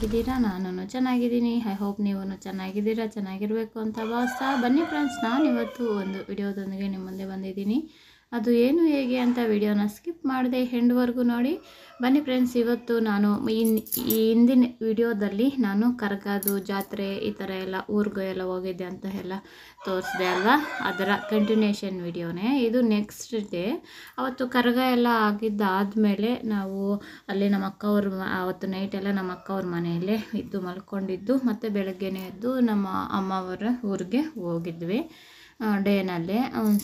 ಹೇಗಿದ್ದೀರಾ? ನಾನು ಚೆನ್ನಾಗಿದ್ದೀನಿ. ಐ ಹೋಪ್ ನೀವು ಚೆನ್ನಾಗಿದ್ದೀರಾ, ಚೆನ್ನಾಗಿರಬೇಕು ಅಂತ ಭಾವಿಸ್ತಾ ಬನ್ನಿ ಫ್ರೆಂಡ್ಸ್, ನಾನು ಇವತ್ತು ಒಂದು ವಿಡಿಯೋದೊಂದಿಗೆ ನಿಮ್ಮ ಮುಂದೆ ಬಂದಿದ್ದೀನಿ. ಅದು ಏನು ಹೇಗೆ ಅಂತ ವಿಡಿಯೋನ ಸ್ಕಿಪ್ ಮಾಡದೆ ಎಂಡ್ವರೆಗೂ ನೋಡಿ. ಬನ್ನಿ ಫ್ರೆಂಡ್ಸ್, ಇವತ್ತು ನಾನು ಈ ಹಿಂದಿನ ವಿಡಿಯೋದಲ್ಲಿ ನಾನು ಕರಗದು ಜಾತ್ರೆ ಈ ಥರ ಎಲ್ಲ ಊರಿಗೆ ಎಲ್ಲ ಹೋಗಿದ್ದೆ ಅಂತ ಎಲ್ಲ ತೋರಿಸಿದೆ ಅಲ್ವಾ, ಅದರ ಕಂಟಿನ್ಯೂಷನ್ ವಿಡಿಯೋನೇ ಇದು. ನೆಕ್ಸ್ಟ್ ಡೇ ಅವತ್ತು ಕರಗ ಎಲ್ಲ ಆಗಿದ್ದಾದಮೇಲೆ ನಾವು ಅಲ್ಲಿ ನಮ್ಮ ಅಕ್ಕವ್ರ ಅವತ್ತು ನೈಟ್ ಎಲ್ಲ ನಮ್ಮ ಅಕ್ಕವ್ರ ಮನೆಯಲ್ಲೇ ಇದ್ದು ಮಲ್ಕೊಂಡಿದ್ದು, ಮತ್ತು ಬೆಳಗ್ಗೆನೇ ಎದ್ದು ನಮ್ಮ ಅಮ್ಮವರ ಊರಿಗೆ ಹೋಗಿದ್ವಿ. ಡೇನಲ್ಲೇ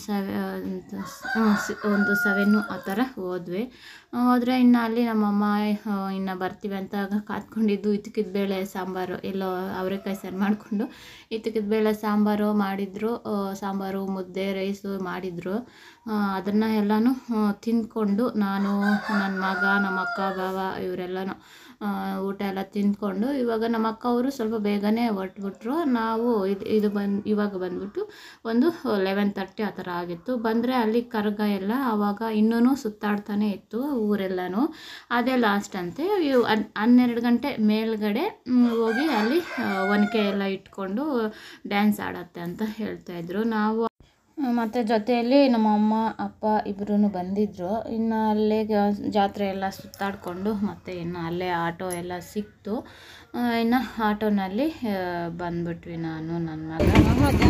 ಒಂದು 7 ಆ ಥರ ಹೋದರೆ ಇನ್ನು ಅಲ್ಲಿ ನಮ್ಮಮ್ಮ ಇನ್ನು ಬರ್ತೀವಿ ಅಂತ ಕಾತ್ಕೊಂಡಿದ್ದು. ಇದ್ದಕ್ಕಿದ್ದ ಬೇಳೆ ಸಾಂಬಾರು ಎಲ್ಲೋ ಅವರೆಕಾಯಿ ಸಾರು ಮಾಡಿಕೊಂಡು ಇದ್ದಕ್ಕಿದ್ದ ಬೇಳೆ ಸಾಂಬಾರು ಮಾಡಿದರು. ಸಾಂಬಾರು ಮುದ್ದೆ ರೈಸು ಮಾಡಿದರು. ಅದನ್ನು ಎಲ್ಲನೂ ತಿಂದ್ಕೊಂಡು ನಾನು ನನ್ನ ಮಗ ನಮ್ಮ ಅಕ್ಕ ಬಾವ ಇವರೆಲ್ಲನೂ ಊಟ ಎಲ್ಲ ತಿಂದ್ಕೊಂಡು ಇವಾಗ ನಮ್ಮ ಅಕ್ಕ ಅವರು ಸ್ವಲ್ಪ ಬೇಗನೆ ಹೊರಟ್ಬಿಟ್ರು. ನಾವು ಇವಾಗ ಬಂದ್ಬಿಟ್ಟು ಒಂದು 11:30 ಆ ಥರ ಆಗಿತ್ತು. ಬಂದರೆ ಅಲ್ಲಿ ಕರಗ ಎಲ್ಲ ಆವಾಗ ಇನ್ನೂ ಸುತ್ತಾಡ್ತಾನೆ ಇತ್ತು ಊರೆಲ್ಲನೂ. ಅದೇ ಲಾಸ್ಟ್ ಅಂತೆ. 12 ಗಂಟೆ ಮೇಲ್ಗಡೆ ಹೋಗಿ ಅಲ್ಲಿ ಒನಕೆ ಎಲ್ಲ ಇಟ್ಕೊಂಡು ಡ್ಯಾನ್ಸ್ ಆಡತ್ತೆ ಅಂತ ಹೇಳ್ತಾಯಿದ್ರು. ನಾವು ಮತ್ತು ಜೊತೆಯಲ್ಲಿ ನಮ್ಮ ಅಮ್ಮ ಅಪ್ಪ ಇಬ್ಬರೂ ಬಂದಿದ್ದರು. ಇನ್ನು ಅಲ್ಲೇ ಜಾತ್ರೆ ಎಲ್ಲ ಸುತ್ತಾಡಿಕೊಂಡು ಮತ್ತು ಇನ್ನು ಅಲ್ಲೇ ಆಟೋ ಎಲ್ಲ ಸಿಕ್ತು. ಇನ್ನು ಆಟೋನಲ್ಲಿ ಬಂದ್ಬಿಟ್ವಿ ನಾನು ನನ್ನ ಮಗ.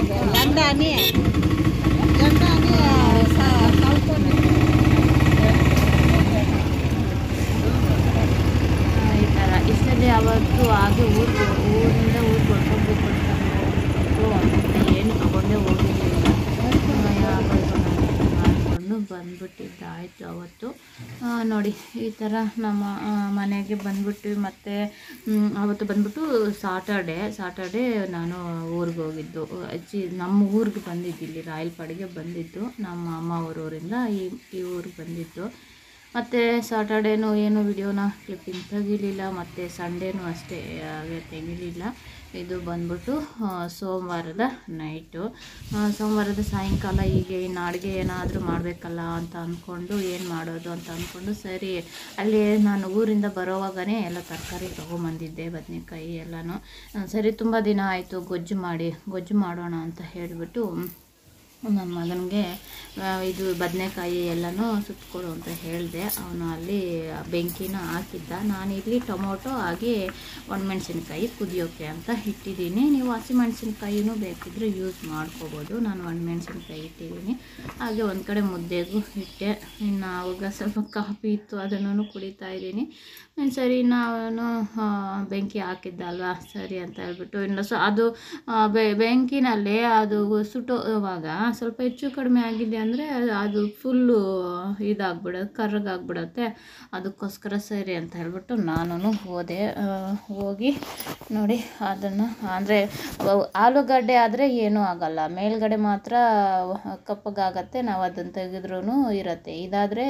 ಈ ಥರ ಇಷ್ಟಲ್ಲಿ ಅವತ್ತು ಹಾಗೆ ಊರಿಂದ ಹೊರಟೋಗ್ಬೇಕು ಏನು ತಗೊಂಡೇ ಹೋಗಿರಲಿಲ್ಲ. ಮಾಡಿಕೊಂಡು ಬಂದ್ಬಿಟ್ಟಿದ್ದಾಯಿತು ಅವತ್ತು. ನೋಡಿ ಈ ಥರ ನಮ್ಮ ಮನೆಗೆ ಬಂದ್ಬಿಟ್ವಿ. ಮತ್ತು ಅವತ್ತು ಬಂದ್ಬಿಟ್ಟು ಸಾಟರ್ಡೆ ನಾನು ಊರಿಗೆ ಹೋಗಿದ್ದು. ನಮ್ಮ ಊರಿಗೆ ಬಂದಿದ್ದಿಲ್ಲಿ ರಾಯಲಪಾಡಿಗೆ ಬಂದಿದ್ದು. ನಮ್ಮ ಅಮ್ಮ ಅವ್ರ ಊರಿಂದ ಈ ಊರಿಗೆ ಬಂದಿದ್ದು. ಮತ್ತು ಸಾಟರ್ಡೇನೂ ಏನು ವಿಡಿಯೋನ ಕ್ಲಿಪ್ಪಿಂಗ್ ತೆಗಿಲಿಲ್ಲ, ಮತ್ತು ಸಂಡೇನೂ ಅಷ್ಟೇ ತೆಗಿಲಿಲ್ಲ. ಇದು ಬಂದ್ಬಿಟ್ಟು ಸೋಮವಾರದ ನೈಟು. ಸೋಮವಾರದ ಸಾಯಂಕಾಲ ಹೀಗೆ ಇನ್ನು ಅಡುಗೆ ಏನಾದರೂ ಮಾಡಬೇಕಲ್ಲ ಅಂತ ಅಂದ್ಕೊಂಡು ಏನು ಮಾಡೋದು ಅಂತ ಅಂದ್ಕೊಂಡು ಸರಿ ಅಲ್ಲಿ ನಾನು ಊರಿಂದ ಬರೋವಾಗನೇ ಎಲ್ಲ ತರಕಾರಿ ತೊಗೊಂಬಂದಿದ್ದೆ, ಬದನೆಕಾಯಿ ಎಲ್ಲನೂ. ಸರಿ ತುಂಬ ದಿನ ಆಯಿತು ಗೊಜ್ಜು ಮಾಡೋಣ ಅಂತ ಹೇಳಿಬಿಟ್ಟು ನನ್ನ ಮಗನಿಗೆ ಇದು ಬದನೆಕಾಯಿ ಎಲ್ಲನೂ ಸುಟ್ಕೊಡು ಅಂತ ಹೇಳಿದೆ. ಅವನು ಅಲ್ಲಿ ಬೆಂಕಿನ ಹಾಕಿದ್ದ. ನಾನಿಲ್ಲಿ ಟೊಮೊಟೊ ಹಾಗೆ ಒಣಮೆಣ್ಸಿನ್ಕಾಯಿ ಕುದಿಯೋಕ್ಕೆ ಅಂತ ಇಟ್ಟಿದ್ದೀನಿ. ನೀವು ಹಸಿಮೆಣ್ಸಿನ್ಕಾಯಿನೂ ಬೇಕಿದ್ದರೆ ಯೂಸ್ ಮಾಡ್ಕೋಬೋದು. ನಾನು ಒಣಮೆಣ್ಸಿನ್ಕಾಯಿ ಇಟ್ಟಿದ್ದೀನಿ. ಹಾಗೆ ಒಂದು ಕಡೆ ಮುದ್ದೆಗೂ ಇಟ್ಟೆ. ಇನ್ನು ಆವಾಗ ಸ್ವಲ್ಪ ಕಾಫಿ ಇತ್ತು, ಅದನ್ನು ಕುಡಿತಾ ಇದ್ದೀನಿ. ಸರಿ ನಾನು ಬೆಂಕಿ ಹಾಕಿದ್ದಲ್ವ ಸರಿ ಅಂತ ಹೇಳ್ಬಿಟ್ಟು ಇನ್ನು ಅದು ಬೆಂಕಿನಲ್ಲಿ ಅದು ಸುಟ್ಟೋವಾಗ ಸ್ವಲ್ಪ ಹೆಚ್ಚು ಕಡಿಮೆ ಆಗಿದೆ ಅಂದರೆ ಅದು ಫುಲ್ಲು ಕರ್ರಗಾಗ್ಬಿಡತ್ತೆ. ಅದಕ್ಕೋಸ್ಕರ ಸರಿ ಅಂತ ಹೇಳ್ಬಿಟ್ಟು ನಾನು ಹೋಗಿ ನೋಡಿ ಅದನ್ನು. ಅಂದರೆ ಆಲೂಗಡ್ಡೆ ಆದರೆ ಏನೂ ಆಗಲ್ಲ, ಮೇಲ್ಗಡೆ ಮಾತ್ರ ಕಪ್ಪಗಾಗತ್ತೆ. ನಾವು ಅದನ್ನು ತೆಗೆದ್ರೂ ಇರುತ್ತೆ. ಇದಾದರೆ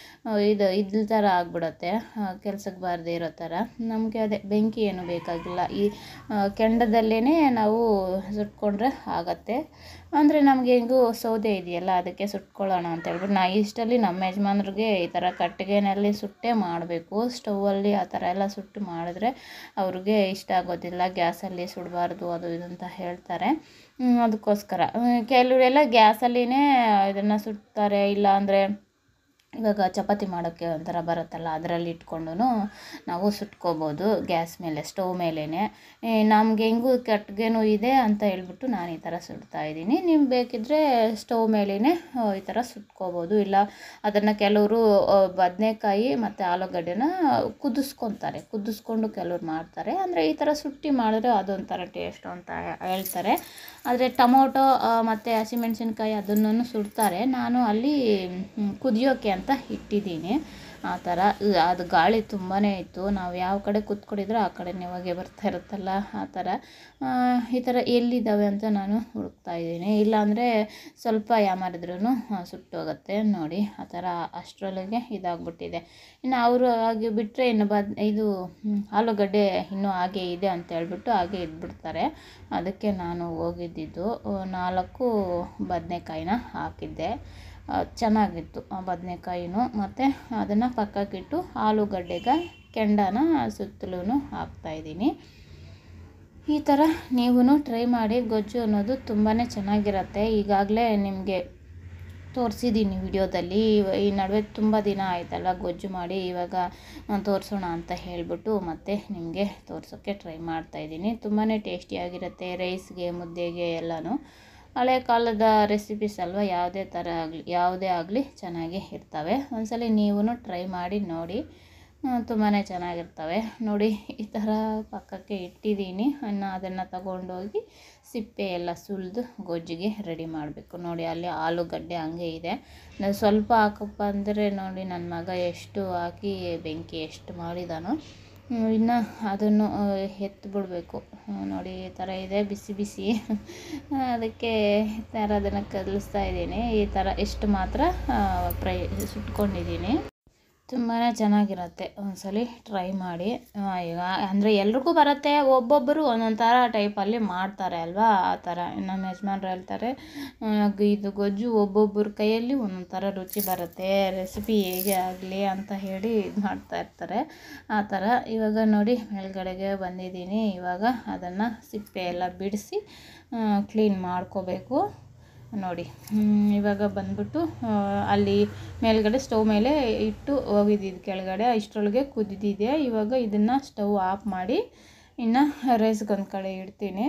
ಇದ್ರ ಥರ ಆಗ್ಬಿಡತ್ತೆ, ಕೆಲ್ಸಕ್ಕೆ ಬಾರದೆ ಇರೋ ಥರ. ನಮಗೆ ಅದೇ ಬೆಂಕಿ ಏನು ಬೇಕಾಗಿಲ್ಲ, ಈ ಕೆಂಡದಲ್ಲೇ ನಾವು ಸುಟ್ಕೊಂಡ್ರೆ ಆಗತ್ತೆ. ಅಂದರೆ ನಮಗೆ ಹೆಂಗೂ ಸೌದೆ ಇದೆಯಲ್ಲ ಅದಕ್ಕೆ ಸುಟ್ಕೊಳ್ಳೋಣ ಅಂತ ಹೇಳ್ಬಿಟ್ಟು ಇಷ್ಟಲ್ಲಿ ನಮ್ಮ ಯಜಮಾನ್ರಿಗೆ ಈ ಥರ ಕಟ್ಟಿಗೆನಲ್ಲಿ ಸುಟ್ಟೇ ಮಾಡಬೇಕು. ಸ್ಟೌವಲ್ಲಿ ಆ ಥರ ಎಲ್ಲ ಸುಟ್ಟು ಮಾಡಿದ್ರೆ ಅವ್ರಿಗೆ ಇಷ್ಟ ಆಗೋದಿಲ್ಲ, ಗ್ಯಾಸಲ್ಲಿ ಸುಡಬಾರ್ದು ಅದು ಇದು ಅಂತ ಹೇಳ್ತಾರೆ. ಅದಕ್ಕೋಸ್ಕರ ಕೆಲವರೆಲ್ಲ ಗ್ಯಾಸಲ್ಲಿನೇ ಇದನ್ನು ಸುಡ್ತಾರೆ. ಇಲ್ಲ ಅಂದರೆ ಇವಾಗ ಚಪಾತಿ ಮಾಡೋಕ್ಕೆ ಒಂಥರ ಬರುತ್ತಲ್ಲ, ಅದರಲ್ಲಿ ಇಟ್ಕೊಂಡು ನಾವು ಸುಟ್ಕೋಬೋದು ಗ್ಯಾಸ್ ಮೇಲೆ, ಸ್ಟವ್ ಮೇಲೇ. ನಮಗೆ ಹೆಂಗೂ ಕಟ್ಟಿಗೆನೂ ಇದೆ ಅಂತ ಹೇಳ್ಬಿಟ್ಟು ನಾನು ಈ ಥರ ಸುಡ್ತಾಯಿದ್ದೀನಿ. ನೀವು ಬೇಕಿದ್ದರೆ ಸ್ಟವ್ ಮೇಲೇ ಈ ಥರ ಸುಟ್ಕೋಬೋದು. ಇಲ್ಲ ಅದನ್ನು ಕೆಲವರು ಬದನೆಕಾಯಿ ಮತ್ತು ಆಲೂಗಡ್ಡೆನ ಕುದಿಸ್ಕೊಂಡು ಕೆಲವ್ರು ಮಾಡ್ತಾರೆ. ಅಂದರೆ ಈ ಥರ ಸುಟ್ಟಿ ಮಾಡಿದ್ರೆ ಅದೊಂಥರ ಟೇಸ್ಟ್ ಅಂತ ಹೇಳ್ತಾರೆ. ಆದರೆ ಟೊಮೊಟೊ ಮತ್ತು ಹಸಿಮೆಣ್ಸಿನ್ಕಾಯಿ ಅದನ್ನು ಸುಡ್ತಾರೆ. ನಾನು ಅಲ್ಲಿ ಕುದಿಯೋಕ್ಕೆ ಅಂತ ಇಟ್ಟಿದ್ದೀನಿ. ಆ ಥರ ಅದು ಗಾಳಿ ತುಂಬಾ ಇತ್ತು. ನಾವು ಯಾವ ಕಡೆ ಕೂತ್ಕೊಂಡಿದ್ರೆ ಆ ಕಡೆನೇ ಹೊಗೆ ಬರ್ತಾ ಇರುತ್ತಲ್ಲ, ಆ ಥರ. ಈ ಥರ ಎಲ್ಲಿದ್ದಾವೆ ಅಂತ ನಾನು ಹುಡುಕ್ತಾ ಇದ್ದೀನಿ. ಇಲ್ಲಾಂದರೆ ಸ್ವಲ್ಪ ಯಾಮಾರಿದ್ರೂ ಸುಟ್ಟೋಗುತ್ತೆ ನೋಡಿ. ಆ ಥರ ಅಷ್ಟರೊಳಗೆ ಇದಾಗ್ಬಿಟ್ಟಿದೆ. ಇನ್ನು ಅವರು ಹಾಗೆ ಬಿಟ್ಟರೆ ಇನ್ನು ಇದು ಆಲೂಗಡ್ಡೆ ಇನ್ನೂ ಹಾಗೆ ಇದೆ ಅಂತ ಹೇಳ್ಬಿಟ್ಟು ಹಾಗೆ ಇದ್ಬಿಡ್ತಾರೆ. ಅದಕ್ಕೆ ನಾನು ಹೋಗಿದ್ದಿದ್ದು 4 ಬದನೆಕಾಯಿನ ಹಾಕಿದ್ದೆ. ಚೆನ್ನಾಗಿತ್ತು ಆ ಬದನೆಕಾಯಿನೂ. ಮತ್ತು ಅದನ್ನು ಪಕ್ಕಕ್ಕಿಟ್ಟು ಆಲೂಗಡ್ಡೆಗೆ ಕೆಂಡನ ಸುತ್ತಲೂ ಹಾಕ್ತಾಯಿದ್ದೀನಿ. ಈ ಥರ ನೀವು ಟ್ರೈ ಮಾಡಿ. ಗೊಜ್ಜು ಅನ್ನೋದು ತುಂಬಾ ಚೆನ್ನಾಗಿರುತ್ತೆ. ಈಗಾಗಲೇ ನಿಮಗೆ ತೋರಿಸಿದ್ದೀನಿ ವಿಡಿಯೋದಲ್ಲಿ. ಈ ನಡುವೆ ತುಂಬ ದಿನ ಆಯ್ತಲ್ಲ ಗೊಜ್ಜು ಮಾಡಿ, ಇವಾಗ ತೋರಿಸೋಣ ಅಂತ ಹೇಳಿಬಿಟ್ಟು ಮತ್ತೆ ನಿಮಗೆ ತೋರಿಸೋಕ್ಕೆ ಟ್ರೈ ಮಾಡ್ತಾಯಿದ್ದೀನಿ. ತುಂಬಾ ಟೇಸ್ಟಿಯಾಗಿರುತ್ತೆ. ರೈಸ್ಗೆ, ಮುದ್ದೆಗೆ ಎಲ್ಲನೂ ಹಳೆ ಕಾಲದ ರೆಸಿಪೀಸ್ ಅಲ್ವಾ, ಯಾವುದೇ ಆಗಲಿ ಚೆನ್ನಾಗೇ ಇರ್ತವೆ. ಒಂದ್ಸಲ ನೀವು ಟ್ರೈ ಮಾಡಿ ನೋಡಿ, ತುಂಬಾ ಚೆನ್ನಾಗಿರ್ತವೆ. ನೋಡಿ ಈ ಥರ ಪಕ್ಕಕ್ಕೆ ಇಟ್ಟಿದ್ದೀನಿ. ಅದನ್ನು ತಗೊಂಡೋಗಿ ಸಿಪ್ಪೆ ಎಲ್ಲ ಸುಲಿದು ಗೊಜ್ಜಿಗೆ ರೆಡಿ ಮಾಡಬೇಕು. ನೋಡಿ ಅಲ್ಲಿ ಆಲೂಗಡ್ಡೆ ಹಂಗೆ ಇದೆ. ನಾನು ಸ್ವಲ್ಪ ಹಾಕಪ್ಪ ಅಂದರೆ ನೋಡಿ ನನ್ನ ಮಗ ಎಷ್ಟು ಹಾಕಿ ಬೆಂಕಿ ಎಷ್ಟು ಮಾಡಿದಾನೋ. ಇನ್ನು ಅದನ್ನು ಎತ್ತಿಬಿಡ್ಬೇಕು. ನೋಡಿ ಈ ಥರ ಇದೆ ಬಿಸಿ ಬಿಸಿ. ಅದಕ್ಕೆ ಈ ಥರ ಅದನ್ನು ಕಲಿಸ್ತಾ ಇದ್ದೀನಿ. ಈ ಥರ ಎಷ್ಟು ಮಾತ್ರ ಸುಟ್ಕೊಂಡಿದ್ದೀನಿ. ತುಂಬಾ ಚೆನ್ನಾಗಿರುತ್ತೆ. ಒಂದ್ಸಲ ಟ್ರೈ ಮಾಡಿ. ಈಗ ಅಂದರೆ ಎಲ್ರಿಗೂ ಬರುತ್ತೆ, ಒಬ್ಬೊಬ್ಬರು ಒಂದೊಂದು ಥರ ಟೈಪಲ್ಲಿ ಮಾಡ್ತಾರೆ ಅಲ್ವಾ. ಆ ಥರ ನಮ್ಮ ಯಜಮಾನ್ರು ಹೇಳ್ತಾರೆ, ಇದು ಗೊಜ್ಜು ಒಬ್ಬೊಬ್ಬರ ಕೈಯಲ್ಲಿ ಒಂದೊಂದು ಥರ ರುಚಿ ಬರುತ್ತೆ, ರೆಸಿಪಿ ಹೇಗೆ ಆಗಲಿ ಅಂತ ಹೇಳಿ ಇದು ಮಾಡ್ತಾ ಇರ್ತಾರೆ. ಆ ಥರ ಇವಾಗ ನೋಡಿ ಮೇಲ್ಗಡೆಗೆ ಬಂದಿದ್ದೀನಿ. ಇವಾಗ ಅದನ್ನು ಸಿಪ್ಪೆ ಎಲ್ಲ ಬಿಡಿಸಿ ಕ್ಲೀನ್ ಮಾಡ್ಕೋಬೇಕು. ನೋಡಿ ಇವಾಗ ಬಂದ್ಬಿಟ್ಟು ಅಲ್ಲಿ ಮೇಲ್ಗಡೆ ಸ್ಟವ್ ಮೇಲೆ ಇಟ್ಟು ಹೋಗಿದ್ದಿದ್ದು ಕೆಳಗಡೆ, ಇಷ್ಟರೊಳಗೆ ಕುದಿದಿದೆ. ಇವಾಗ ಇದನ್ನು ಸ್ಟವ್ ಆಫ್ ಮಾಡಿ ಇನ್ನು ರೈಸ್ಗೊಂದು ಕಡೆ ಇಡ್ತೀನಿ.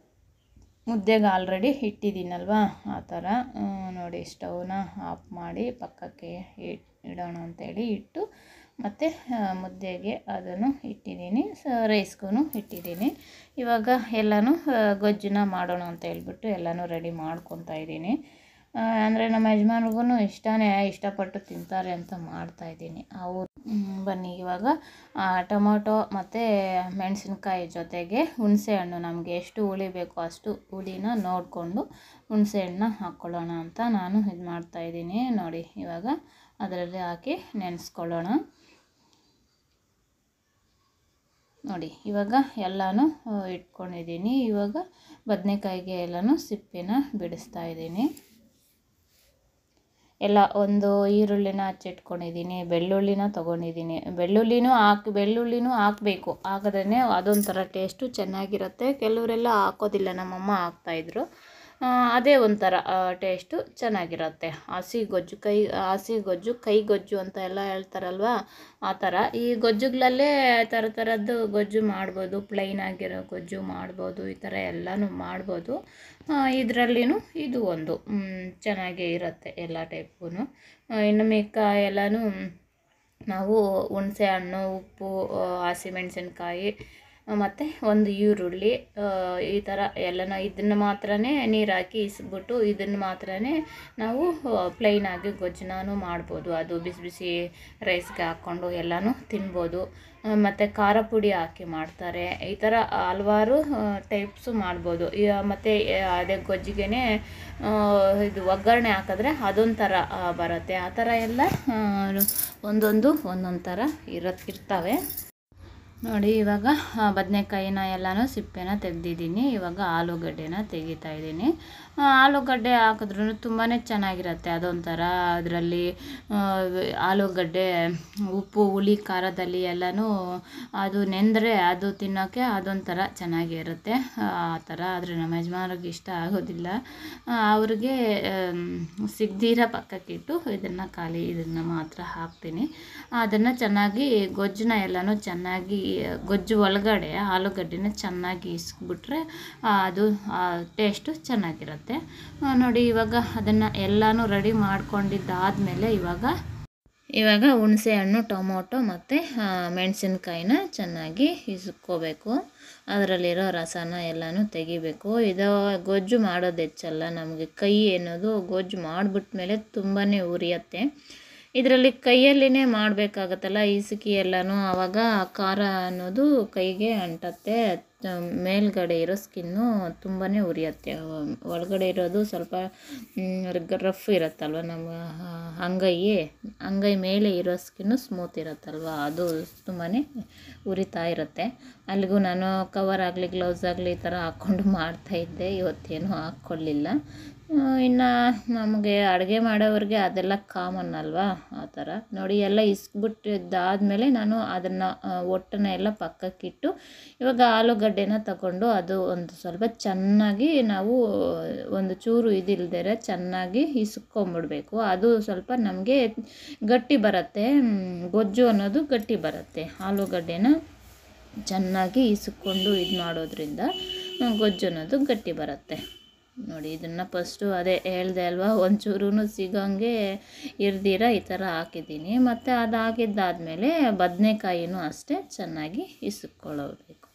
ಮುದ್ದೆಗೆ ಆಲ್ರೆಡಿ ಇಟ್ಟಿದ್ದೀನಲ್ವ, ಆ ಥರ ನೋಡಿ ಸ್ಟವ್ನ ಆಫ್ ಮಾಡಿ ಪಕ್ಕಕ್ಕೆ ಇಡೋಣ ಅಂತೇಳಿ ಇಟ್ಟು ಮತ್ತು ಮುದ್ದೆಗೆ ಅದನ್ನು ಇಟ್ಟಿದ್ದೀನಿ, ರೈಸ್ಗೂ ಇಟ್ಟಿದ್ದೀನಿ. ಇವಾಗ ಎಲ್ಲನೂ ಗೊಜ್ಜನ್ನ ಮಾಡೋಣ ಅಂತ ಹೇಳ್ಬಿಟ್ಟು ಎಲ್ಲನೂ ರೆಡಿ ಮಾಡ್ಕೊತಾ ಇದ್ದೀನಿ. ಅಂದರೆ ನಮ್ಮ ಯಜಮಾನ್ರಿಗೂ ಇಷ್ಟಪಟ್ಟು ತಿಂತಾರೆ ಅಂತ ಮಾಡ್ತಾಯಿದ್ದೀನಿ. ಅವರು ಬನ್ನಿ ಇವಾಗ ಟೊಮೊಟೊ ಮತ್ತು ಮೆಣಸಿನ್ಕಾಯಿ ಜೊತೆಗೆ ಹುಣಸೆಹಣ್ಣು, ನಮಗೆ ಎಷ್ಟು ಹುಳಿ ಬೇಕೋ ಅಷ್ಟು ಹುಳಿನ ನೋಡಿಕೊಂಡು ಹುಣಸೆಹಣ್ಣನ್ನ ಹಾಕ್ಕೊಳ್ಳೋಣ ಅಂತ ನಾನು ಇದು ಮಾಡ್ತಾಯಿದ್ದೀನಿ. ನೋಡಿ ಇವಾಗ ಅದರಲ್ಲಿ ಹಾಕಿ ನೆನೆಸ್ಕೊಳ್ಳೋಣ. ನೋಡಿ ಇವಾಗ ಎಲ್ಲನೂ ಇಟ್ಕೊಂಡಿದ್ದೀನಿ. ಇವಾಗ ಬದನೆಕಾಯಿಗೆ ಎಲ್ಲನೂ ಸಿಪ್ಪೆನ ಬಿಡಿಸ್ತಾ ಇದ್ದೀನಿ. ಎಲ್ಲ ಒಂದು ಈರುಳ್ಳಿನ ಹಚ್ಚಿಟ್ಕೊಂಡಿದ್ದೀನಿ, ಬೆಳ್ಳುಳ್ಳಿನ ತೊಗೊಂಡಿದ್ದೀನಿ. ಬೆಳ್ಳುಳ್ಳಿನೂ ಹಾಕಬೇಕು, ಹಾಕಿದ್ರೇ ಅದೊಂಥರ ಟೇಸ್ಟು ಚೆನ್ನಾಗಿರುತ್ತೆ. ಕೆಲವರೆಲ್ಲ ಹಾಕೋದಿಲ್ಲ, ನಮ್ಮಮ್ಮ ಹಾಕ್ತಾಯಿದ್ರು. ಅದೇ ಒಂಥರ ಟೇಸ್ಟು ಚೆನ್ನಾಗಿರುತ್ತೆ. ಹಸಿ ಗೊಜ್ಜು ಕೈ ಗೊಜ್ಜು ಅಂತ ಎಲ್ಲ ಹೇಳ್ತಾರಲ್ವ, ಆ ಥರ. ಈ ಗೊಜ್ಜುಗಳಲ್ಲೇ ಥರದ್ದು ಗೊಜ್ಜು ಮಾಡ್ಬೋದು, ಪ್ಲೈನ್ ಆಗಿರೋ ಗೊಜ್ಜು ಮಾಡ್ಬೋದು, ಈ ಥರ ಎಲ್ಲನೂ ಮಾಡ್ಬೋದು. ಇದರಲ್ಲಿನೂ ಇದು ಒಂದು ಚೆನ್ನಾಗೇ ಇರುತ್ತೆ ಎಲ್ಲ ಟೈಪು. ಇನ್ನು ಮಿಕ್ಕ ಎಲ್ಲನೂ ನಾವು ಹುಣಸೆ ಹಣ್ಣು, ಉಪ್ಪು, ಹಸಿಮೆಣಸಿನ್ಕಾಯಿ ಮತ್ತು ಒಂದು ಈರುಳ್ಳಿ, ಈ ಥರ ಎಲ್ಲನ ಇದನ್ನು ಮಾತ್ರ ನೀರು ಹಾಕಿ ಇಸ್ಬಿಟ್ಟು ಇದನ್ನು ಮಾತ್ರ ನಾವು ಪ್ಲೈನಾಗಿ ಗೊಜ್ಜುನೂ ಮಾಡ್ಬೋದು. ಅದು ಬಿಸಿ ಬಿಸಿ ರೈಸ್ಗೆ ಹಾಕ್ಕೊಂಡು ಎಲ್ಲನೂ ತಿನ್ಬೋದು. ಮತ್ತು ಖಾರ ಪುಡಿ ಹಾಕಿ ಮಾಡ್ತಾರೆ. ಈ ಥರ ಹಲವಾರು ಟೈಪ್ಸು ಮಾಡ್ಬೋದು. ಮತ್ತು ಅದೇ ಗೊಜ್ಜಿಗೆ ಇದು ಒಗ್ಗರಣೆ ಹಾಕಿದ್ರೆ ಅದೊಂಥರ ಬರುತ್ತೆ. ಆ ಥರ ಎಲ್ಲ ಒಂದೊಂದು ಥರ ಇರ್ತವೆ. ನೋಡಿ ಇವಾಗ ಬದನೆಕಾಯಿನ ಎಲ್ಲನೂ ಸಿಪ್ಪೆನ ತೆಗೆದಿದ್ದೀನಿ. ಇವಾಗ ಆಲೂಗಡ್ಡೆನ ತೆಗಿತಾ ಇದ್ದೀನಿ. ಆಲೂಗಡ್ಡೆ ಹಾಕಿದ್ರೂ ತುಂಬಾ ಚೆನ್ನಾಗಿರುತ್ತೆ. ಅದೊಂಥರ ಅದರಲ್ಲಿ ಆಲೂಗಡ್ಡೆ ಉಪ್ಪು ಹುಳಿ ಖಾರದಲ್ಲಿ ಎಲ್ಲನೂ ಅದು ನೆಂದರೆ ಅದು ತಿನ್ನೋಕ್ಕೆ ಅದೊಂಥರ ಚೆನ್ನಾಗಿರುತ್ತೆ. ಆ ಥರ. ಆದರೆ ನಮ್ಮ ಯಜಮಾನ್ರಿಗೆ ಇಷ್ಟ ಆಗೋದಿಲ್ಲ. ಅವ್ರಿಗೆ ಸಿಗ್ದಿರ ಪಕ್ಕಕ್ಕಿಟ್ಟು ಇದನ್ನು ಮಾತ್ರ ಹಾಕ್ತೀನಿ. ಅದನ್ನು ಚೆನ್ನಾಗಿ ಗೊಜ್ಜನ್ನ ಎಲ್ಲನೂ ಚೆನ್ನಾಗಿ ಗೊಜ್ಜು ಒಳಗಡೆ ಆಲೂಗಡ್ಡೆನ ಚೆನ್ನಾಗಿ ಇಸ್ಬಿಟ್ರೆ ಅದು ಟೇಸ್ಟು ಚೆನ್ನಾಗಿರುತ್ತೆ. ನೋಡಿ ಇವಾಗ ಅದನ್ನು ಎಲ್ಲನೂ ರೆಡಿ ಮಾಡ್ಕೊಂಡಿದ್ದಾದಮೇಲೆ ಇವಾಗ ಹುಣಸೆ ಹಣ್ಣು, ಟೊಮೊಟೊ ಮತ್ತು ಮೆಣಸಿನ್ಕಾಯಿನ ಚೆನ್ನಾಗಿ ಇಸ್ಕೋಬೇಕು. ಅದರಲ್ಲಿರೋ ರಸನ ಎಲ್ಲನೂ ತೆಗಿಬೇಕು. ಇದು ಗೊಜ್ಜು ಮಾಡೋದು ಹೆಚ್ಚಲ್ಲ, ನಮಗೆ ಕೈ ಅನ್ನೋದು ಗೊಜ್ಜು ಮಾಡಿಬಿಟ್ಮೇಲೆ ತುಂಬಾ ಉರಿಯುತ್ತೆ. ಇದರಲ್ಲಿ ಕೈಯಲ್ಲಿನೇ ಮಾಡಬೇಕಾಗತ್ತಲ್ಲ ಇಸುಕಿ ಎಲ್ಲನೂ, ಆವಾಗ ಖಾರ ಅನ್ನೋದು ಕೈಗೆ ಅಂಟತ್ತೆ. ಮೇಲ್ಗಡೆ ಇರೋ ಸ್ಕಿನ್ನು ತುಂಬಾ ಉರಿಯುತ್ತೆ. ಒಳಗಡೆ ಇರೋದು ಸ್ವಲ್ಪ ರಫ್ ಇರುತ್ತಲ್ವ, ನಮ್ಮ ಅಂಗೈ ಮೇಲೆ ಇರೋ ಸ್ಕಿನ್ನು ಸ್ಮೂತ್ ಇರುತ್ತಲ್ವ, ಅದು ತುಂಬಾ ಉರಿತಾ ಇರುತ್ತೆ. ಅಲ್ಲಿಗೂ ನಾನು ಕವರ್ ಆಗಲಿ ಗ್ಲೌಸ್ ಆಗಲಿ ಈ ಥರ ಹಾಕ್ಕೊಂಡು ಮಾಡ್ತಾಯಿದ್ದೆ. ಇವತ್ತೇನು ಹಾಕ್ಕೊಳ್ಳಿಲ್ಲ. ಇನ್ನು ನಮಗೆ ಅಡುಗೆ ಮಾಡೋವ್ರಿಗೆ ಅದೆಲ್ಲ ಕಾಮನ್ ಅಲ್ವಾ, ಆ ಥರ ನೋಡಿ ಎಲ್ಲ ಇಸ್ಬಿಟ್ಟಿದ್ದಾದಮೇಲೆ ನಾನು ಅದನ್ನು ಒಟ್ಟನ್ನ ಎಲ್ಲ ಪಕ್ಕಕ್ಕಿಟ್ಟು ಇವಾಗ ಆಲೂಗಡ್ಡೆನ ತಗೊಂಡು ಅದು ಒಂದು ಸ್ವಲ್ಪ ಚೆನ್ನಾಗಿ ನಾವು ಒಂದು ಚೂರು ಇದಿಲ್ದಿರ ಚೆನ್ನಾಗಿ ಇಸ್ಕೊಂಬಿಡ್ಬೇಕು. ಅದು ಸ್ವಲ್ಪ ನಮಗೆ ಗಟ್ಟಿ ಬರುತ್ತೆ, ಗೊಜ್ಜು ಅನ್ನೋದು ಗಟ್ಟಿ ಬರುತ್ತೆ. ಆಲೂಗಡ್ಡೆನ ಚೆನ್ನಾಗಿ ಇಸ್ಕೊಂಡು ಇದು ಮಾಡೋದ್ರಿಂದ ಗೊಜ್ಜು ಅನ್ನೋದು ಗಟ್ಟಿ ಬರುತ್ತೆ. ನೋಡಿ ಇದನ್ನು ಫಸ್ಟು ಅದೇ ಹೇಳ್ದೆ ಅಲ್ವಾ, ಒಂಚೂರು ಸಿಗೋಂಗೆ ಇರ್ದಿರ ಈ ಥರ ಹಾಕಿದ್ದೀನಿ. ಮತ್ತು ಅದು ಹಾಕಿದ್ದಾದಮೇಲೆ ಬದನೆಕಾಯಿನೂ ಅಷ್ಟೇ ಚೆನ್ನಾಗಿ ಇಸ್ಕೊಳ್ಳಬೇಕು.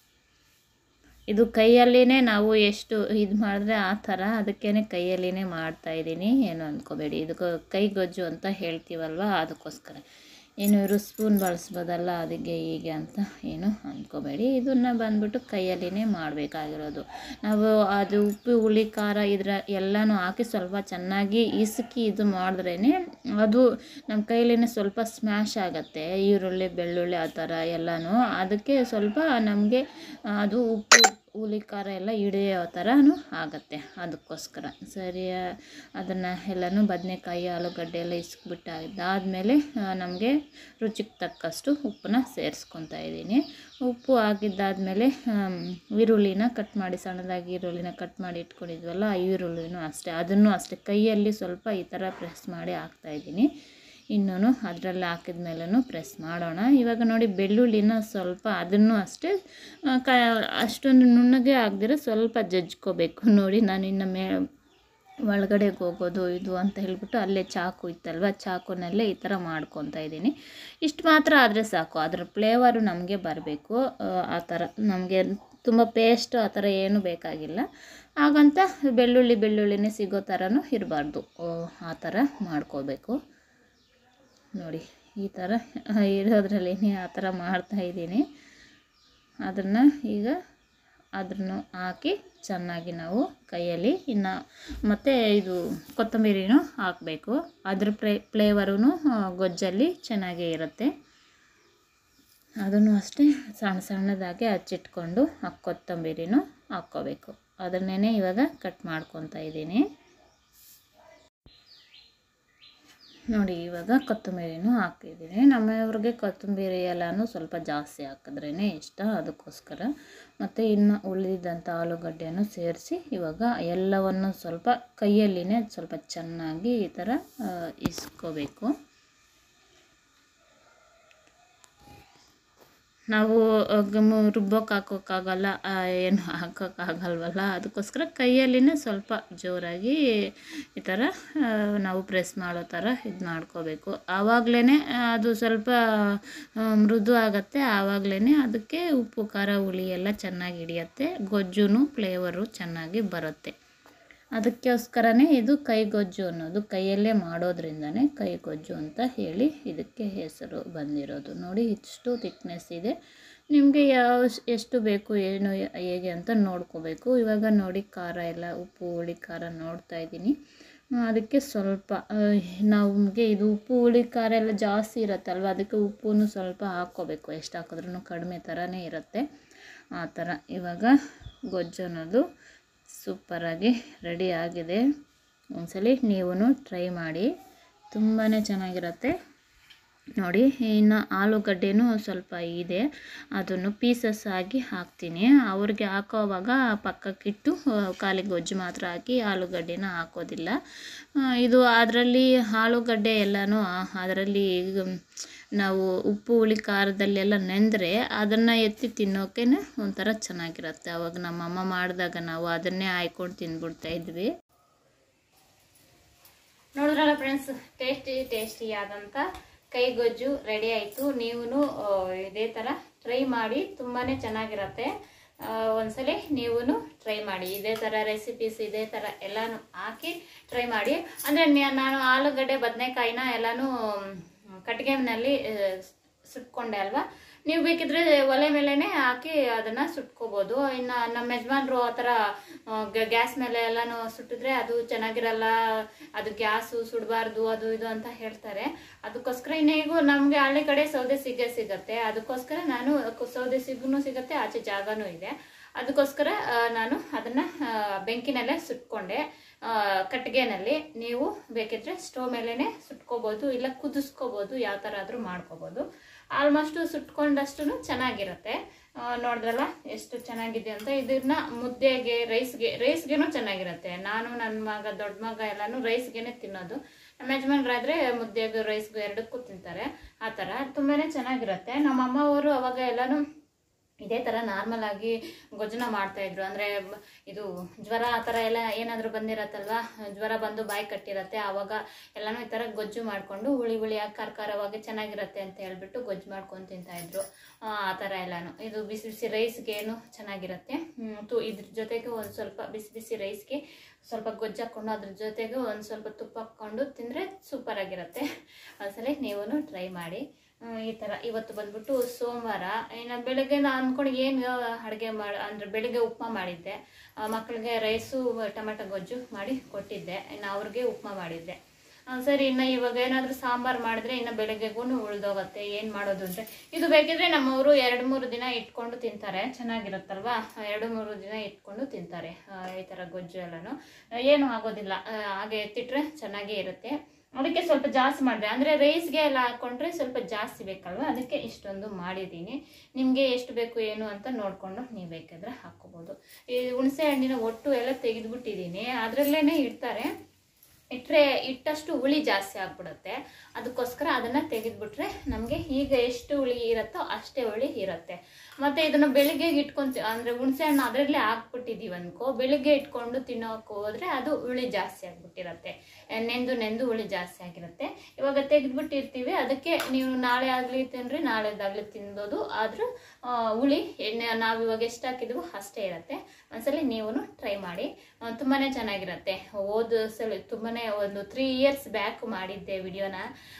ಇದು ಕೈಯಲ್ಲಿನೇ ನಾವು ಎಷ್ಟು ಇದು ಮಾಡಿದ್ರೆ ಆ ಥರ, ಅದಕ್ಕೇ ಕೈಯಲ್ಲಿನೇ ಮಾಡ್ತಾಯಿದ್ದೀನಿ, ಏನು ಅಂದ್ಕೋಬೇಡಿ. ಇದು ಕೈ ಗೊಜ್ಜು ಅಂತ ಹೇಳ್ತೀವಲ್ವ, ಅದಕ್ಕೋಸ್ಕರ. ಏನು ಇವರು ಸ್ಪೂನ್ ಬಳಸ್ಬೋದಲ್ಲ, ಅದಕ್ಕೆ ಹೀಗೆ ಅಂತ ಏನು ಅಂದ್ಕೋಬೇಡಿ. ಇದನ್ನು ಬಂದ್ಬಿಟ್ಟು ಕೈಯಲ್ಲಿನೇ ಮಾಡಬೇಕಾಗಿರೋದು. ನಾವು ಅದು ಉಪ್ಪು ಹುಳಿ ಖಾರ ಇದರ ಎಲ್ಲನೂ ಹಾಕಿ ಸ್ವಲ್ಪ ಚೆನ್ನಾಗಿ ಇಸುಕಿ ಇದು ಮಾಡಿದ್ರೇ ಅದು ನಮ್ಮ ಕೈಯಲ್ಲಿನೇ ಸ್ವಲ್ಪ ಸ್ಮ್ಯಾಶ್ ಆಗುತ್ತೆ. ಈರುಳ್ಳಿ ಬೆಳ್ಳುಳ್ಳಿ ಆ ಥರ ಎಲ್ಲನೂ ಅದಕ್ಕೆ ಸ್ವಲ್ಪ ನಮಗೆ ಅದು ಉಪ್ಪು ಹುಳಿ ಖಾರ ಎಲ್ಲ ಹಿಡಿಯೋ ಥರನೂ ಆಗುತ್ತೆ. ಅದಕ್ಕೋಸ್ಕರ ಸರಿ ಅದನ್ನು ಎಲ್ಲನೂ ಬದನೆಕಾಯಿ ಆಲೂಗಡ್ಡೆ ಎಲ್ಲ ಇದಾದಮೇಲೆ ನಮಗೆ ರುಚಿಗೆ ತಕ್ಕಷ್ಟು ಉಪ್ಪನ್ನ ಸೇರಿಸ್ಕೊತಾ ಇದ್ದೀನಿ. ಉಪ್ಪು ಹಾಕಿದ್ದಾದಮೇಲೆ ಈರುಳ್ಳಿನ ಕಟ್ ಮಾಡಿ ಸಣ್ಣದಾಗಿ ಈರುಳ್ಳಿನ ಕಟ್ ಮಾಡಿ ಇಟ್ಕೊಂಡಿದ್ವಲ್ಲ, ಆ ಈರುಳ್ಳಿನೂ ಅಷ್ಟೇ, ಅದನ್ನು ಅಷ್ಟೇ ಕೈಯಲ್ಲಿ ಸ್ವಲ್ಪ ಈ ಥರ ಪ್ರೆಸ್ ಮಾಡಿ ಹಾಕ್ತಾಯಿದ್ದೀನಿ. ಇನ್ನೂ ಅದರಲ್ಲಿ ಹಾಕಿದ ಮೇಲೂ ಪ್ರೆಸ್ ಮಾಡೋಣ. ಇವಾಗ ನೋಡಿ ಬೆಳ್ಳುಳ್ಳಿನ ಸ್ವಲ್ಪ ಅದನ್ನು ಅಷ್ಟೇ ಅಷ್ಟೊಂದು ನುಣ್ಣಗೆ ಆಗದಿರೋ ಸ್ವಲ್ಪ ಜಜ್ಕೋಬೇಕು. ನೋಡಿ ನಾನು ಇನ್ನು ಒಳಗಡೆಗೆ ಹೋಗೋದು ಇದು ಅಂತ ಹೇಳ್ಬಿಟ್ಟು ಅಲ್ಲೇ ಚಾಕು ಇತ್ತಲ್ವ, ಚಾಕುನಲ್ಲೇ ಈ ಥರ ಮಾಡ್ಕೊತಾ ಇದ್ದೀನಿ. ಇಷ್ಟು ಮಾತ್ರ ಆದರೆ ಸಾಕು, ಅದರ ಫ್ಲೇವರು ನಮಗೆ ಬರಬೇಕು. ಆ ಥರ ನಮಗೆ ತುಂಬ ಪೇಸ್ಟ್ ಆ ಥರ ಏನೂ ಬೇಕಾಗಿಲ್ಲ. ಹಾಗಂತ ಬೆಳ್ಳುಳ್ಳಿನೇ ಸಿಗೋ ಥರನೂ ಇರಬಾರ್ದು, ಆ ಥರ ಮಾಡ್ಕೋಬೇಕು. ನೋಡಿ ಈ ಥರ ಇರೋದ್ರಲ್ಲಿ ಆ ಥರ ಮಾಡ್ತಾಯಿದ್ದೀನಿ. ಅದನ್ನು ಈಗ ಅದನ್ನು ಹಾಕಿ ಚೆನ್ನಾಗಿ ನಾವು ಕೈಯಲ್ಲಿ ಇನ್ನು ಮತ್ತು ಇದು ಕೊತ್ತಂಬರಿನೂ ಹಾಕಬೇಕು. ಅದ್ರ ಫ್ಲೇವರೂ ಗೊಜ್ಜಲ್ಲಿ ಚೆನ್ನಾಗೇ ಇರುತ್ತೆ. ಅದನ್ನು ಅಷ್ಟೇ ಸಣ್ಣದಾಗಿ ಹಚ್ಚಿಟ್ಕೊಂಡು ಆ ಕೊತ್ತಂಬರಿನೂ ಹಾಕ್ಕೋಬೇಕು. ಅದನ್ನೇ ಇವಾಗ ಕಟ್ ಮಾಡ್ಕೊತಾ ಇದ್ದೀನಿ. ನೋಡಿ ಇವಾಗ ಕೊತ್ತಂಬರಿನೂ ಹಾಕಿದ್ದೀನಿ. ನಮ್ಮವ್ರಿಗೆ ಕೊತ್ತಂಬರಿ ಎಲ್ಲನೂ ಸ್ವಲ್ಪ ಜಾಸ್ತಿ ಹಾಕಿದ್ರೇ ಇಷ್ಟ, ಅದಕ್ಕೋಸ್ಕರ. ಮತ್ತು ಇನ್ನು ಉಳಿದಿದ್ದಂಥ ಆಲೂಗಡ್ಡೆಯನ್ನು ಸೇರಿಸಿ ಇವಾಗ ಎಲ್ಲವನ್ನು ಸ್ವಲ್ಪ ಕೈಯಲ್ಲಿನೇ ಸ್ವಲ್ಪ ಚೆನ್ನಾಗಿ ಈ ಥರ ಇಸ್ಕೋಬೇಕು. ನಾವು ರುಬ್ಬೋಕೆ ಹಾಕೋಕ್ಕಾಗಲ್ಲ, ಏನು ಹಾಕೋಕ್ಕಾಗಲ್ವಲ್ಲ, ಅದಕ್ಕೋಸ್ಕರ ಕೈಯಲ್ಲಿನೇ ಸ್ವಲ್ಪ ಜೋರಾಗಿ ಈ ಥರ ನಾವು ಪ್ರೆಸ್ ಮಾಡೋ ಥರ ಇದು ಮಾಡ್ಕೋಬೇಕು. ಆವಾಗಲೇ ಅದು ಸ್ವಲ್ಪ ಮೃದು ಆಗುತ್ತೆ, ಆವಾಗಲೇ ಅದಕ್ಕೆ ಉಪ್ಪು ಖಾರ ಹುಳಿ ಎಲ್ಲ ಚೆನ್ನಾಗಿ ಹಿಡಿಯುತ್ತೆ, ಗೊಜ್ಜು ಫ್ಲೇವರು ಚೆನ್ನಾಗಿ ಬರುತ್ತೆ. ಅದಕ್ಕೋಸ್ಕರನೇ ಇದು ಕೈಗೊಜ್ಜು ಅನ್ನೋದು, ಕೈಯಲ್ಲೇ ಮಾಡೋದ್ರಿಂದನೇ ಕೈಗೊಜ್ಜು ಅಂತ ಹೇಳಿ ಇದಕ್ಕೆ ಹೆಸರು ಬಂದಿರೋದು. ನೋಡಿ ಇಷ್ಟು ಥಿಕ್ನೆಸ್ ಇದೆ. ನಿಮಗೆ ಎಷ್ಟು ಬೇಕು ಏನು ಹೇಗೆ ಅಂತ ನೋಡ್ಕೋಬೇಕು. ಇವಾಗ ನೋಡಿ ಖಾರ ಎಲ್ಲ ಉಪ್ಪು ಹುಳಿ ಖಾರ ನೋಡ್ತಾ ಇದ್ದೀನಿ. ಅದಕ್ಕೆ ಸ್ವಲ್ಪ ನಮಗೆ ಇದು ಉಪ್ಪು ಹುಳಿ ಖಾರ ಎಲ್ಲ ಜಾಸ್ತಿ ಇರುತ್ತಲ್ವ, ಅದಕ್ಕೆ ಉಪ್ಪು ಸ್ವಲ್ಪ ಹಾಕ್ಕೋಬೇಕು. ಎಷ್ಟು ಹಾಕಿದ್ರೂ ಕಡಿಮೆ ಥರನೇ ಇರುತ್ತೆ, ಆ ಥರ. ಇವಾಗ ಗೊಜ್ಜು ಅನ್ನೋದು ಸೂಪರಾಗಿ ರೆಡಿ ಆಗಿದೆ. ಒಂದ್ಸಲಿ ನೀವು ಟ್ರೈ ಮಾಡಿ, ತುಂಬಾ ಚೆನ್ನಾಗಿರುತ್ತೆ. ನೋಡಿ ಇನ್ನು ಆಲೂಗಡ್ಡೆನೂ ಸ್ವಲ್ಪ ಇದೆ, ಅದನ್ನು ಪೀಸಸ್ ಆಗಿ ಹಾಕ್ತೀನಿ. ಅವ್ರಿಗೆ ಹಾಕೋವಾಗ ಪಕ್ಕಕ್ಕಿಟ್ಟು ಖಾಲಿ ಗೊಜ್ಜು ಮಾತ್ರ ಹಾಕಿ ಆಲೂಗಡ್ಡೆನ ಹಾಕೋದಿಲ್ಲ. ಇದು ಅದರಲ್ಲಿ ಆಲೂಗಡ್ಡೆ ಎಲ್ಲನೂ ಅದರಲ್ಲಿ ನಾವು ಉಪ್ಪು ಹುಳಿ ಖಾರದಲ್ಲೆಲ್ಲ ನೆಂದರೆ ಅದನ್ನು ಎತ್ತಿ ತಿನ್ನೋಕೆ ಒಂಥರ ಚೆನ್ನಾಗಿರುತ್ತೆ. ಅವಾಗ ನಮ್ಮಮ್ಮ ಮಾಡಿದಾಗ ನಾವು ಅದನ್ನೇ ಹಾಯ್ಕೊಂಡು ತಿಂದ್ಬಿಡ್ತಾಯಿದ್ವಿ. ನೋಡಿದ್ರಲ್ಲ ಫ್ರೆಂಡ್ಸ್, ಟೇಸ್ಟಿ ಆದಂಥ ಕೈಗೊಜ್ಜು ರೆಡಿ ಆಯಿತು. ನೀವು ಇದೇ ಥರ ಟ್ರೈ ಮಾಡಿ, ತುಂಬಾ ಚೆನ್ನಾಗಿರುತ್ತೆ. ಒಂದ್ಸಲಿ ನೀವು ಟ್ರೈ ಮಾಡಿ, ಇದೇ ಥರ ರೆಸಿಪೀಸ್ ಇದೇ ಥರ ಎಲ್ಲನೂ ಹಾಕಿ ಟ್ರೈ ಮಾಡಿ. ಅಂದರೆ ನಾನು ಆಲೂಗಡ್ಡೆ ಬದನೆಕಾಯಿನ ಎಲ್ಲನೂ ಕಟ್ಟಿಗೆನಲ್ಲಿ ಸುಟ್ಕೊಂಡೆ ಅಲ್ವಾ, ನೀವು ಬೇಕಿದ್ರೆ ಒಲೆ ಮೇಲೆನೆ ಹಾಕಿ ಅದನ್ನು ಸುಟ್ಕೋಬೋದು. ಇನ್ನು ನಮ್ಮ ಯಜಮಾನ್ರು ಆ ಥರ ಗ್ಯಾಸ್ ಮೇಲೆ ಎಲ್ಲನೂ ಸುಟ್ಟಿದ್ರೆ ಅದು ಚೆನ್ನಾಗಿರಲ್ಲ, ಅದು ಗ್ಯಾಸು ಸುಡಬಾರ್ದು ಅದು ಇದು ಅಂತ ಹೇಳ್ತಾರೆ. ಅದಕ್ಕೋಸ್ಕರ ಇನ್ನೇಗೂ ನಮಗೆ ಹಳ್ಳಿ ಕಡೆ ಸೌದೆ ಸಿಗತ್ತೆ. ಅದಕ್ಕೋಸ್ಕರ ನಾನು ಸೌದೆ ಸಿಗುತ್ತೆ, ಆಚೆ ಜಾಗನೂ ಇದೆ. ಅದಕ್ಕೋಸ್ಕರ ನಾನು ಅದನ್ನು ಬೆಂಕಿನಲ್ಲೇ ಸುಟ್ಕೊಂಡೆ, ಕಟ್ಟಿಗೆನಲ್ಲಿ. ನೀವು ಬೇಕಿದ್ರೆ ಸ್ಟವ್ ಮೇಲೇ ಸುಟ್ಕೋಬೋದು, ಇಲ್ಲ ಕುದಿಸ್ಕೋಬೋದು, ಯಾವ ಥರ ಆದರೂ ಮಾಡ್ಕೋಬೋದು. ಆಲ್ಮೋಸ್ಟ್ ಸುಟ್ಕೊಂಡಷ್ಟು ಚೆನ್ನಾಗಿರುತ್ತೆ. ನೋಡಿದ್ರಲ್ಲ ಎಷ್ಟು ಚೆನ್ನಾಗಿದೆ ಅಂತ. ಇದನ್ನ ಮುದ್ದೆಗೆ, ರೈಸ್ಗೆನೂ ಚೆನ್ನಾಗಿರುತ್ತೆ. ನಾನು ನನ್ನ ಮಗ, ದೊಡ್ಡ ಮಗ ಎಲ್ಲನೂ ರೈಸ್ಗೆನೆ ತಿನ್ನೋದು. ನಮ್ಮ ಯಜಮಾನ್ರಾದ್ರೆ ಮುದ್ದೆಗೂ ರೈಸ್ಗೂ ಎರಡಕ್ಕೂ ತಿಂತಾರೆ. ಆ ಥರ ತುಂಬಾ ಚೆನ್ನಾಗಿರುತ್ತೆ. ನಮ್ಮ ಅಮ್ಮ ಅವರು ಅವಾಗ ಎಲ್ಲನೂ ಇದೇ ಥರ ನಾರ್ಮಲ್ ಆಗಿ ಗೊಜ್ಜನ ಮಾಡ್ತಾಯಿದ್ರು. ಅಂದರೆ ಇದು ಜ್ವರ ಆ ಥರ ಎಲ್ಲ ಏನಾದರೂ ಬಂದಿರತ್ತಲ್ವ, ಜ್ವರ ಬಂದು ಬಾಯಿ ಕಟ್ಟಿರತ್ತೆ, ಆವಾಗ ಎಲ್ಲನೂ ಈ ಥರ ಗೊಜ್ಜು ಮಾಡಿಕೊಂಡು ಹುಳಿಯಾಗಿ ಖಾರವಾಗಿ ಚೆನ್ನಾಗಿರುತ್ತೆ ಅಂತ ಹೇಳ್ಬಿಟ್ಟು ಗೊಜ್ಜು ಮಾಡ್ಕೊಂಡು ತಿಂತಾಯಿದ್ರು. ಆ ಥರ ಎಲ್ಲನೂ. ಇದು ಬಿಸಿ ಬಿಸಿ ರೈಸ್ಗೇನು ಚೆನ್ನಾಗಿರುತ್ತೆ. ಇದ್ರ ಜೊತೆಗೆ ಒಂದು ಸ್ವಲ್ಪ ಬಿಸಿ ರೈಸ್ಗೆ ಸ್ವಲ್ಪ ಗೊಜ್ಜು ಹಾಕ್ಕೊಂಡು ಅದ್ರ ಜೊತೆಗೆ ಒಂದು ಸ್ವಲ್ಪ ತುಪ್ಪ ಹಾಕ್ಕೊಂಡು ತಿಂದರೆ ಸೂಪರಾಗಿರುತ್ತೆ. ಒಂದ್ಸಲ ನೀವು ಟ್ರೈ ಮಾಡಿ. ಈ ಥರ ಇವತ್ತು ಬಂದ್ಬಿಟ್ಟು ಸೋಮವಾರ. ಇನ್ನು ಬೆಳಗ್ಗೆ ನಾನು ಅಂದ್ಕೊಂಡು ಏನು ಅಡುಗೆ ಅಂದರೆ ಬೆಳಿಗ್ಗೆ ಉಪ್ಮಾ ಮಾಡಿದ್ದೆ, ಮಕ್ಕಳಿಗೆ ರೈಸು ಟೊಮೆಟೊ ಗೊಜ್ಜು ಮಾಡಿ ಕೊಟ್ಟಿದ್ದೆ. ಇನ್ನು ಅವ್ರಿಗೆ ಉಪ್ಮಾ ಮಾಡಿದ್ದೆ. ಸರಿ, ಇನ್ನು ಇವಾಗ ಏನಾದರೂ ಸಾಂಬಾರು ಮಾಡಿದ್ರೆ ಇನ್ನು ಬೆಳಗ್ಗೆಗೂ ಉಳ್ದೋಗುತ್ತೆ. ಏನು ಮಾಡೋದು ಅಂದರೆ ಇದು ಬೇಕಿದ್ರೆ ನಮ್ಮವರು 2-3 ದಿನ ಇಟ್ಕೊಂಡು ತಿಂತಾರೆ. ಚೆನ್ನಾಗಿರುತ್ತಲ್ವ, 2-3 ದಿನ ಇಟ್ಕೊಂಡು ತಿಂತಾರೆ. ಈ ಥರ ಗೊಜ್ಜು ಎಲ್ಲನೂ ಏನೂ ಆಗೋದಿಲ್ಲ, ಹಾಗೆ ಎತ್ತಿಟ್ರೆ ಚೆನ್ನಾಗೇ ಇರುತ್ತೆ. ಅದಕ್ಕೆ ಸ್ವಲ್ಪ ಜಾಸ್ತಿ ಮಾಡಿದೆ, ಅಂದರೆ ರೈಸ್ಗೆ ಎಲ್ಲ ಹಾಕ್ಕೊಂಡ್ರೆ ಸ್ವಲ್ಪ ಜಾಸ್ತಿ ಬೇಕಲ್ವ, ಅದಕ್ಕೆ ಇಷ್ಟೊಂದು ಮಾಡಿದ್ದೀನಿ. ನಿಮಗೆ ಎಷ್ಟು ಬೇಕು ಏನು ಅಂತ ನೋಡಿಕೊಂಡು ನೀವು ಬೇಕಾದ್ರೆ ಹಾಕ್ಕೋಬೋದು. ಈ ಹುಣಸೆ ಹಣ್ಣಿನ ಒಟ್ಟು ಎಲ್ಲ ತೆಗೆದುಬಿಟ್ಟಿದ್ದೀನಿ, ಅದರಲ್ಲೇ ಇಡ್ತಾರೆ. ಇಟ್ಟಷ್ಟು ಹುಳಿ ಜಾಸ್ತಿ ಆಗ್ಬಿಡುತ್ತೆ. ಅದಕ್ಕೋಸ್ಕರ ಅದನ್ನು ತೆಗೆದುಬಿಟ್ರೆ ನಮಗೆ ಈಗ ಎಷ್ಟು ಹುಳಿ ಇರುತ್ತೋ ಅಷ್ಟೇ ಹುಳಿ ಇರುತ್ತೆ. ಮತ್ತು ಇದನ್ನು ಬೆಳಿಗ್ಗೆ ಅಂದರೆ ಹುಣಸೆ ಹಣ್ಣು ಅದರಲ್ಲೇ ಹಾಕ್ಬಿಟ್ಟಿದ್ದೀವಿ ಅನ್ಕೋ, ಬೆಳಿಗ್ಗೆ ಇಟ್ಕೊಂಡು ತಿನ್ನೋಕೆ ಹೋದರೆ ಅದು ಹುಳಿ ಜಾಸ್ತಿ ಆಗಿಬಿಟ್ಟಿರುತ್ತೆ. ನೆಂದು ಹುಳಿ ಜಾಸ್ತಿ ಆಗಿರುತ್ತೆ. ಇವಾಗ ತೆಗೆದುಬಿಟ್ಟಿರ್ತೀವಿ, ಅದಕ್ಕೆ ನೀವು ನಾಳೆ ಆಗಲಿ ತಿನ್ನಿರಿ, ನಾಳೆದಾಗಲಿ ತಿನ್ಬೋದು. ಆದರೂ ಹುಳಿ ನಾವು ಇವಾಗ ಎಷ್ಟು ಹಾಕಿದ್ವೋ ಅಷ್ಟೇ ಇರುತ್ತೆ. ಒಂದ್ಸಲ ನೀವು ಟ್ರೈ ಮಾಡಿ, ತುಂಬಾ ಚೆನ್ನಾಗಿರುತ್ತೆ. ಹೋದ ಸಲ ತುಂಬಾ ಒಂದು 3 years ಬ್ಯಾಕ್ ಮಾಡಿದ್ದೆ ವಿಡಿಯೋನ.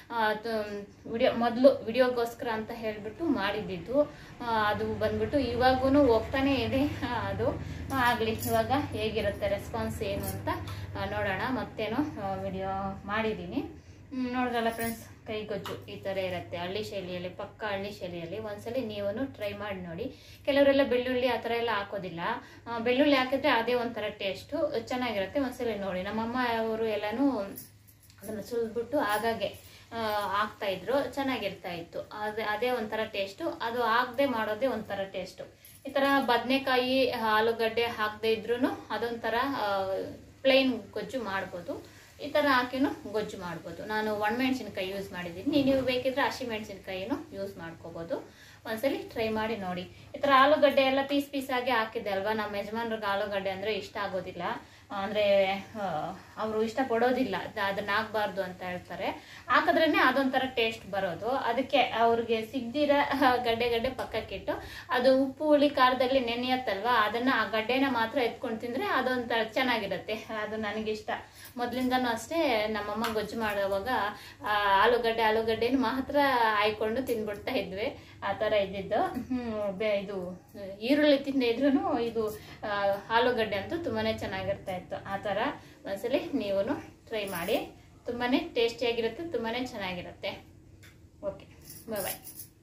ಮೊದಲು ವಿಡಿಯೋಗೋಸ್ಕರ ಅಂತ ಹೇಳಿಬಿಟ್ಟು ಮಾಡಿದ್ದಿದ್ದು. ಅದು ಬಂದ್ಬಿಟ್ಟು ಇವಾಗೂ ಹೋಗ್ತಾನೆ ಇದೆ. ಅದು ಆಗಲಿ, ಇವಾಗ ಹೇಗಿರುತ್ತೆ ರೆಸ್ಪಾನ್ಸ್ ಏನು ಅಂತ ನೋಡೋಣ. ಮತ್ತೇನೋ ವಿಡಿಯೋ ಮಾಡಿದ್ದೀನಿ. ನೋಡಿದ್ರಲ್ಲ ಫ್ರೆಂಡ್ಸ್, ಕೈಗೊಜ್ಜು ಈ ಥರ ಇರುತ್ತೆ, ಹಳ್ಳಿ ಶೈಲಿಯಲ್ಲಿ, ಪಕ್ಕ ಹಳ್ಳಿ ಶೈಲಿಯಲ್ಲಿ. ಒಂದ್ಸಲ ನೀವು ಟ್ರೈ ಮಾಡಿ ನೋಡಿ. ಕೆಲವರೆಲ್ಲ ಬೆಳ್ಳುಳ್ಳಿ ಆ ಥರ ಎಲ್ಲ ಹಾಕೋದಿಲ್ಲ. ಬೆಳ್ಳುಳ್ಳಿ ಹಾಕಿದ್ರೆ ಅದೇ ಒಂಥರ ಟೇಸ್ಟು ಚೆನ್ನಾಗಿರುತ್ತೆ. ಒಂದ್ಸಲ ನೋಡಿ. ನಮ್ಮಮ್ಮ ಅವರು ಎಲ್ಲನೂ ಅದನ್ನು ಸುಲಿದ್ಬಿಟ್ಟು ಆಗಾಗೆ ಹಾಕ್ತಾಯಿದ್ರು, ಚೆನ್ನಾಗಿರ್ತಾ ಇತ್ತು. ಅದೇ ಒಂಥರ ಟೇಸ್ಟು. ಅದು ಹಾಕದೆ ಮಾಡೋದೇ ಒಂಥರ ಟೇಸ್ಟು. ಈ ಥರ ಬದನೆಕಾಯಿ, ಆಲೂಗಡ್ಡೆ ಹಾಕದೇ ಇದ್ರೂ ಅದೊಂಥರ ಪ್ಲೇನ್ ಗೊಜ್ಜು ಮಾಡ್ಬೋದು. ಈ ಥರ ಹಾಕಿನೂ ಗೊಜ್ಜು ಮಾಡ್ಬೋದು. ನಾನು ಒಣಮೆಣಸಿನ್ಕಾಯಿ ಯೂಸ್ ಮಾಡಿದ್ದೀನಿ, ನೀವು ಬೇಕಿದ್ರೆ ಹಸಿಮೆಣಸಿನ್ಕಾಯಿನೂ ಯೂಸ್ ಮಾಡ್ಕೋಬೋದು. ಒಂದ್ಸಲಿ ಟ್ರೈ ಮಾಡಿ ನೋಡಿ. ಈ ಥರ ಆಲೂಗಡ್ಡೆ ಎಲ್ಲ ಪೀಸ್ ಆಗಿ ಹಾಕಿದ್ದೆ ಅಲ್ವಾ. ನಮ್ಮ ಯಜಮಾನ್ರಿಗೆ ಆಲೂಗಡ್ಡೆ ಅಂದರೆ ಇಷ್ಟ ಆಗೋದಿಲ್ಲ, ಅಂದರೆ ಅವರು ಇಷ್ಟಪಡೋದಿಲ್ಲ, ಅದನ್ನ ಹಾಕ್ಬಾರ್ದು ಅಂತ ಹೇಳ್ತಾರೆ. ಹಾಕಿದ್ರೇ ಅದೊಂಥರ ಟೇಸ್ಟ್ ಬರೋದು. ಅದಕ್ಕೆ ಅವ್ರಿಗೆ ಸಿಗ್ದಿರ ಗಡ್ಡೆ ಪಕ್ಕಕ್ಕಿಟ್ಟು ಅದು ಉಪ್ಪು ಹುಳಿ ಖಾರದಲ್ಲಿ ನೆನೆಯತ್ತಲ್ವ, ಅದನ್ನು ಆ ಗಡ್ಡೆನ ಮಾತ್ರ ಎತ್ಕೊಂಡು ತಿಂದರೆ ಅದೊಂಥರ ಚೆನ್ನಾಗಿರುತ್ತೆ. ಅದು ನನಗಿಷ್ಟ. ಮೊದಲಿಂದನೂ ಅಷ್ಟೇ ನಮ್ಮಮ್ಮ ಗೊಜ್ಜು ಮಾಡುವಾಗ ಆಲೂಗಡ್ಡೆನ ಮಾತ್ರ ಹಾಯ್ಕೊಂಡು ತಿಂದ್ಬಿಡ್ತಾ ಇದ್ವಿ. ಆ ಥರ ಇದ್ದಿದ್ದು. ಇದು ಈರುಳ್ಳಿ ತಿಂದಿದ್ರೂ ಇದು ಆಲೂಗಡ್ಡೆ ಅಂತೂ ತುಂಬಾ ಚೆನ್ನಾಗಿರ್ತಾ ಇತ್ತು. ಆ ಥರ ಒಂದ್ಸಲಿ ನೀವು ಟ್ರೈ ಮಾಡಿ. ತುಂಬಾ ಟೇಸ್ಟಿಯಾಗಿರುತ್ತೆ, ತುಂಬಾ ಚೆನ್ನಾಗಿರುತ್ತೆ. Okay, bye.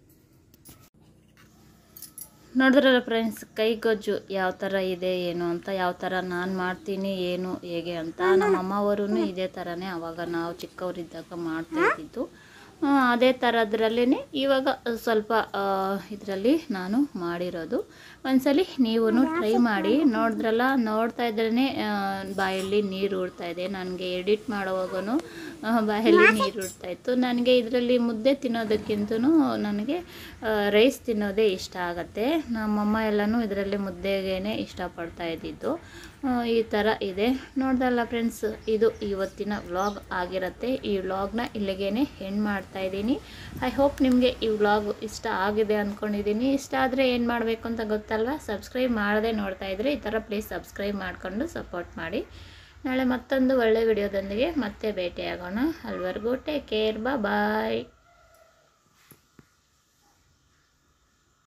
ನೋಡಿದ್ರಲ್ಲ ಫ್ರೆಂಡ್ಸ್, ಕೈಗೊಜ್ಜು ಯಾವ ಥರ ಇದೆ ಏನು ಅಂತ, ಯಾವ ಥರ ನಾನು ಮಾಡ್ತೀನಿ ಏನು ಹೇಗೆ ಅಂತ. ನಮ್ಮ ಅಮ್ಮವರು ಇದೇ ಥರನೇ ಅವಾಗ ನಾವು ಚಿಕ್ಕವರಿದ್ದಾಗ ಮಾಡ್ತಾ ಇದ್ದಿದ್ದು. ಅದೇ ಥರದ್ರಲ್ಲೇ ಇವಾಗ ಸ್ವಲ್ಪ ಇದರಲ್ಲಿ ನಾನು ಮಾಡಿರೋದು. ಒಂದ್ಸಲಿ ನೀವು ಟ್ರೈ ಮಾಡಿ. ನೋಡಿದ್ರಲ್ಲ, ನೋಡ್ತಾ ಇದ್ರೇ ಬಾಯಲ್ಲಿ ನೀರು ಊಡ್ತಾ ಇದೆ. ನನಗೆ ಎಡಿಟ್ ಮಾಡುವಾಗೂ ಬಾಯಲ್ಲಿ ನೀರು ಊಡ್ತಾ ಇತ್ತು. ನನಗೆ ಇದರಲ್ಲಿ ಮುದ್ದೆ ತಿನ್ನೋದಕ್ಕಿಂತನೂ ನನಗೆ ರೈಸ್ ತಿನ್ನೋದೇ ಇಷ್ಟ ಆಗುತ್ತೆ. ನಮ್ಮಮ್ಮ ಎಲ್ಲನೂ ಇದರಲ್ಲಿ ಮುದ್ದೆಗೇ ಇಷ್ಟಪಡ್ತಾ ಇದ್ದಿದ್ದು. ಈ ಥರ ಇದೆ. ನೋಡ್ದಲ್ಲ ಫ್ರೆಂಡ್ಸ್, ಇದು ಇವತ್ತಿನ ವ್ಲಾಗ್ ಆಗಿರುತ್ತೆ. ಈ ವ್ಲಾಗ್ನ ಇಲ್ಲಿಗೇ ಎಂಡ್ ಮಾಡ್ತಾ ಇದ್ದೀನಿ. ಐ ಹೋಪ್ ನಿಮಗೆ ಈ ವ್ಲಾಗ್ ಇಷ್ಟ ಆಗಿದೆ ಅಂದ್ಕೊಂಡಿದ್ದೀನಿ. ಇಷ್ಟ ಆದರೆ ಏನು ಮಾಡಬೇಕು ಅಂತ ಗೊತ್ತಲ್ವ, ಸಬ್ಸ್ಕ್ರೈಬ್ ಮಾಡದೆ ನೋಡ್ತಾ ಇದ್ರೆ ಈ ಥರ ಪ್ಲೀಸ್ ಸಬ್ಸ್ಕ್ರೈಬ್ ಮಾಡಿಕೊಂಡು ಸಪೋರ್ಟ್ ಮಾಡಿ. ನಾಳೆ ಮತ್ತೊಂದು ಒಳ್ಳೆ ವಿಡಿಯೋದೊಂದಿಗೆ ಮತ್ತೆ ಭೇಟಿಯಾಗೋಣ. ಅಲ್ಲಿವರೆಗೂ ಟೇಕ್ ಕೇರ್, ಬಾಯ್.